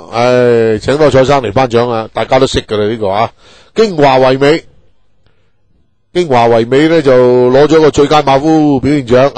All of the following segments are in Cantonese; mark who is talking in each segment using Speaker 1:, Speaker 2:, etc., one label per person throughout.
Speaker 1: 請多蔡生嚟頒獎啊，大家都識噶啦呢個啊，京華唯美，京華唯美咧就攞咗個最佳馬夫表現獎，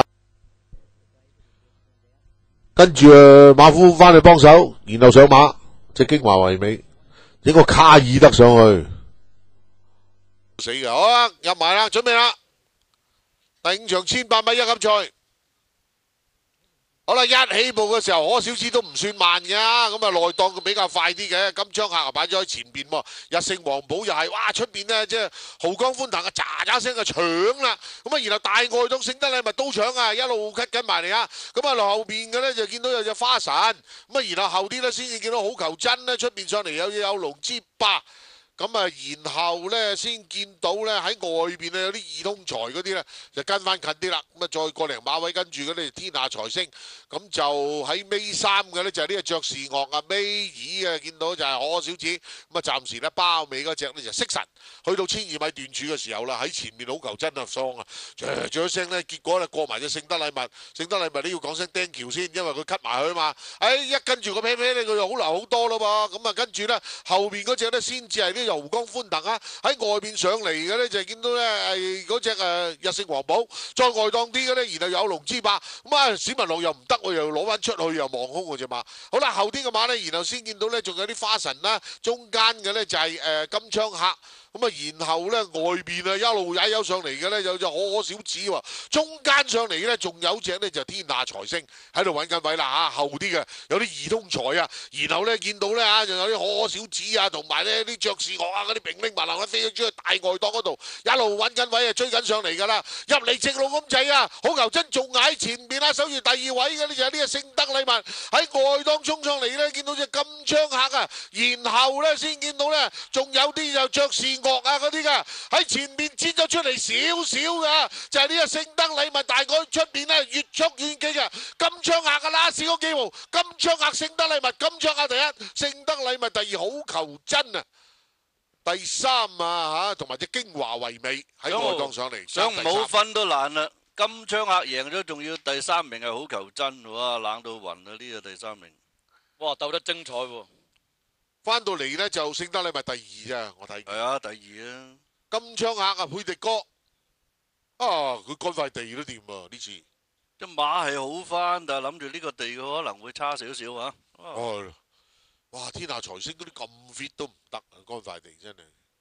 Speaker 1: 跟住馬夫翻去幫手，然後上馬，即係京華唯美，整個卡爾德上去，死嘅，好啦，入埋啦，準備啦，第5場1800米一級賽。好啦，一起步嘅時候，可小子都唔算慢嘅，咁啊內檔佢比較快啲嘅，金槍客啊擺咗喺前邊喎，日勝黃寶又係，哇出邊呢，即係濠江歡騰啊，喳喳聲就搶啦，咁啊然後大外檔勝得禮物都搶啊，一路咳緊埋嚟啊，咁啊後邊嘅咧就見到有隻花神，咁啊然後後啲咧先至見到好球真咧出邊上嚟有龍之霸。咁啊，然後咧先見到咧喺外邊咧有啲二通財嗰啲咧就跟翻近啲啦，咁啊再過零馬位跟住嗰啲天下財星，咁就喺尾3嘅咧就係呢個爵士樂啊，尾2啊見到就係可小子，咁啊暫時咧包尾嗰隻咧就色神，去到1200米段柱嘅時候啦，喺前面好球真啊喪啊，咗聲咧，結果咧過埋隻聖德禮物，聖德禮物都要講聲 thank you 先，因為佢 cut 埋佢啊嘛，一跟住個啤啤咧佢就好流好多咯噃，咁啊跟住咧後邊嗰隻咧先至係呢個濠江歡騰啊，喺外邊上嚟嘅咧就係見到咧係嗰隻日勝黃寶，再外檔啲嘅咧，然後有龍之霸，咁啊史文樂又唔得，我又攞翻出去又望空嗰隻馬，好啦後啲嘅馬咧，然後先見到咧仲有啲花神啦，中間嘅咧就係金槍客。咁啊，然後咧外邊啊一路踩有上嚟嘅咧有隻可小子喎，中間上嚟咧仲有隻咧就天下財星喺度揾緊位啦嚇，後啲嘅有啲二通財啊，然後咧見到咧嚇仲有啲可小子啊，同埋咧啲爵士樂啊嗰啲平拎埋流飛咗出去大外檔嗰度，一路揾緊位啊追緊上嚟㗎啦，入嚟直路咁滯啊，好球真仲喺前邊啊，守住第2位嘅呢就係呢個聖德禮物喺外檔衝上嚟咧，見到隻金槍客啊，然後咧先見到咧仲有啲就爵士樂啊嗰啲噶喺前面擠咗出嚟少少噶，就係呢個聖德禮物大概出邊咧越速遠機嘅金槍客嘅啦，少咗幾號，金槍客聖德禮物，金槍客第1，聖德禮物第2，好球真啊，第3啊嚇，同埋隻京華唯美喺外檔上嚟，
Speaker 2: 想唔好分都難啦。金槍客贏咗，仲要第3名係好球真，哇冷到暈啊！呢個第3名，
Speaker 3: 哇鬥得精彩喎！
Speaker 1: 翻到嚟咧就聖德禮物第2咋，我睇。
Speaker 2: 係啊，第2啊。
Speaker 1: 金槍客啊，佩迪哥啊，佢乾塊地都掂啊呢次。
Speaker 2: 隻馬係好翻，但係諗住呢個地佢可能會差少少啊。
Speaker 1: 哦，哇！天下財星嗰啲咁 fit 都唔得啊，乾塊地真係。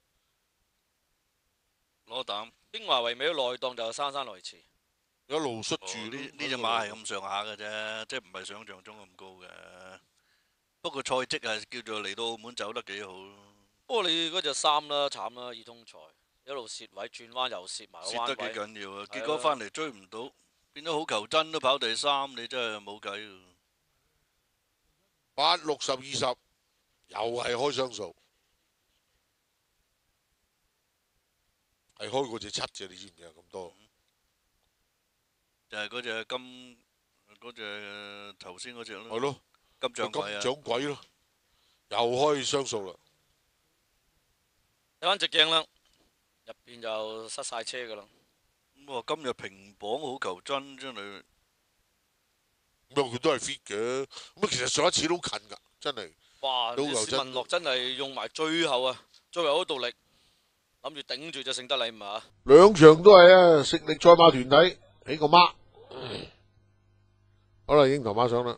Speaker 2: 攞膽。
Speaker 3: 京華唯美嘅內檔就姍姍來遲，
Speaker 1: 一路摔住
Speaker 2: 呢隻馬係咁上下嘅啫，即係唔係想象中咁高嘅。不過賽績係叫做嚟到澳門走得幾好咯。
Speaker 3: 不過你嗰隻3啦，慘啦，二通財一路蝕位，轉彎又蝕埋個彎位，
Speaker 2: 蝕得幾緊要啊！結果翻嚟追唔到，變咗好球真都跑第3，你真係冇計。
Speaker 1: 8、60、20，又係開雙數，係開過隻7啫，你知唔知啊？咁多。
Speaker 2: 就係嗰隻金，嗰隻頭先嗰隻咯。
Speaker 1: 係咯。
Speaker 2: 金掌櫃啊！
Speaker 1: 金掌櫃咯，又開雙數啦。
Speaker 3: 睇翻直鏡啦，入邊就塞晒車噶啦。
Speaker 2: 咁啊，今日平磅好球真真係，
Speaker 1: 咁佢都係 fit 嘅。咁其實上一次都近㗎，真係。
Speaker 3: 哇！史文樂真係用埋最後啊，最後嗰度力，諗住頂住隻聖德禮物啊。
Speaker 1: 兩場都係啊，食力賽馬團體起個孖。好啦，英頭馬上啦。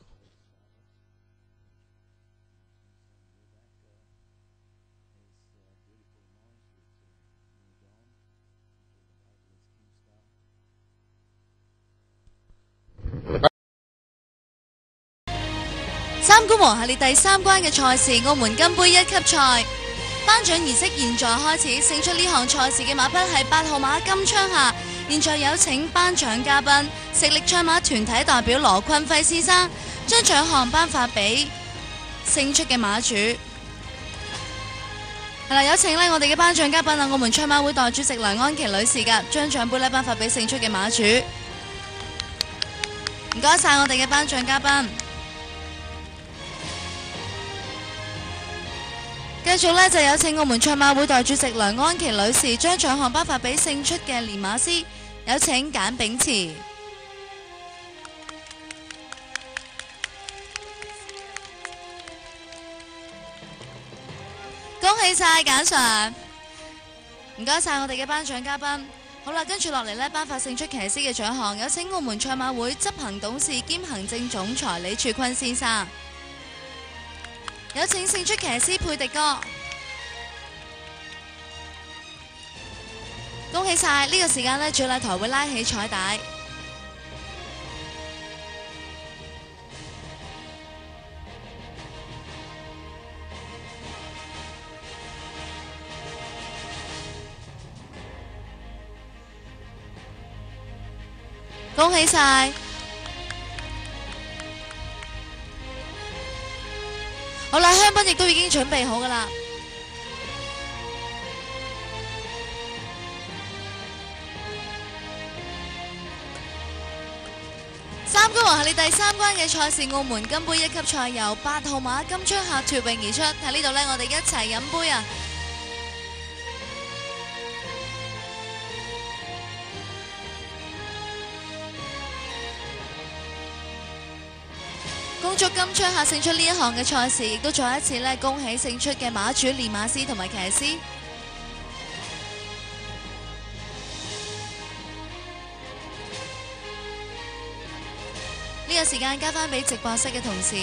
Speaker 4: 三冠王系列第3關嘅賽事澳門金杯1級賽頒獎儀式現在開始，勝出呢項賽事嘅馬匹係8號馬金槍客。現在有請頒獎嘉賓食力賽馬團體代表羅坤輝先生，將獎項頒發俾勝出嘅馬主。係啦，有請呢我哋嘅頒獎嘉賓啊，澳門賽馬會代主席梁安琪女士噶，將獎杯咧頒發俾勝出嘅馬主。唔該晒我哋嘅頒獎嘉賓。繼續呢，就有請澳門賽馬會代主席梁安琪女士將獎項頒發俾勝出嘅練馬師，有請簡炳慈。 喜晒簡 Sir， 唔該晒我哋嘅頒獎嘉賓。好啦，跟住落嚟呢，頒發勝出騎師嘅獎項，有請澳門賽馬會執行董事兼行政總裁李柱坤先生，有請勝出騎師佩迪哥。恭喜晒！呢個時間呢，主禮台會拉起彩帶。恭喜晒！好啦，香檳亦都已經準備好噶啦。三冠王系列第三關嘅賽事，澳門金杯1級賽由8號馬金槍客脫穎而出。喺呢度呢，我哋一齊飲杯啊！恭祝金槍客勝出呢一項嘅賽事，亦都再一次呢恭喜勝出嘅馬主、練馬師同埋騎師。呢個時間交翻俾直播室嘅同事。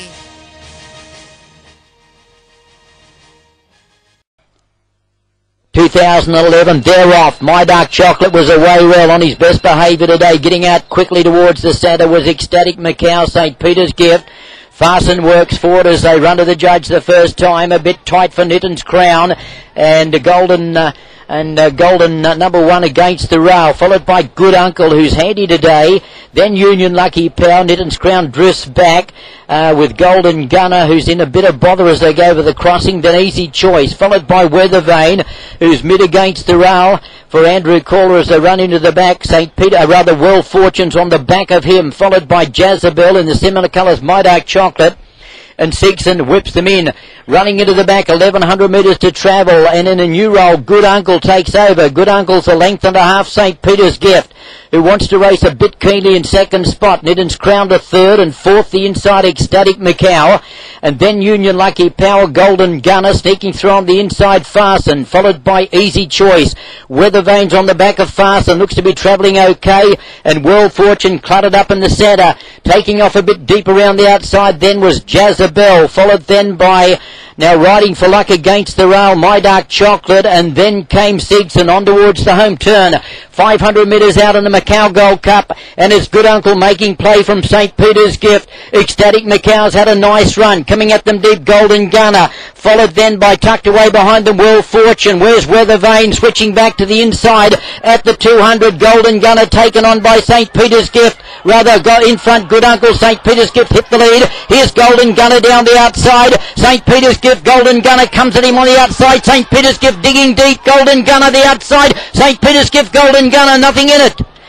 Speaker 5: 2011, they're off. My Dark Chocolate was away well on his best behaviour today. Getting out quickly towards the centre was Ecstatic Macau, St. Peter's Gift. Farson works forward as they run to the judge the first time. A bit tight for Nitton's Crown. And Golden number 1 against the rail, followed by Good Uncle, who's handy today. Then Union Lucky Power. Nitton's Crown drifts back with Golden Gunner, who's in a bit of bother as they go over the crossing. Then Easy Choice, followed by Weather Vane, who's mid against the rail for Andrew Caller as they run into the back. St. Peter, World Fortunes on the back of him, followed by Jezebel in the similar colours, My Dark Chocolate. And Seegson whips them in, running into the back, 1,100 metres to travel, and in a new roll, Good Uncle takes over. Good Uncle's a length and a half, St. Peter's Gift, who wants to race a bit keenly in second spot. Nitton's Crown to third, and fourth the inside Ecstatic Macau, and then Union Lucky Power, Golden Gunner sneaking through on the inside Farson, followed by Easy Choice. Weather Vane's on the back of Farson, looks to be travelling okay, and World Fortune cluttered up in the centre, taking off a bit deep around the outside. Then was Jezebel, followed then by, now riding for luck against the rail, My Dark Chocolate, and then came Seegson on towards the home turn. 500 metres out in the Macau Gold Cup, and it's Good Uncle making play from St. Peter's Gift. Ecstatic Macau's had a nice run, coming at them deep, Golden Gunner, followed then by tucked away behind them World Fortune. Where's Weather Vane switching back to the inside at the 200, Golden Gunner taken on by St. Peter's Gift. Rather got in front, Good Uncle, St. Peter's Gift hit the lead. Here's Golden Gunner down the outside. St. Peter's Gift, Golden Gunner comes at him on the outside. St. Peter's Gift digging deep, Golden Gunner the outside. St. Peter's Gift, Golden Gunner, nothing in it.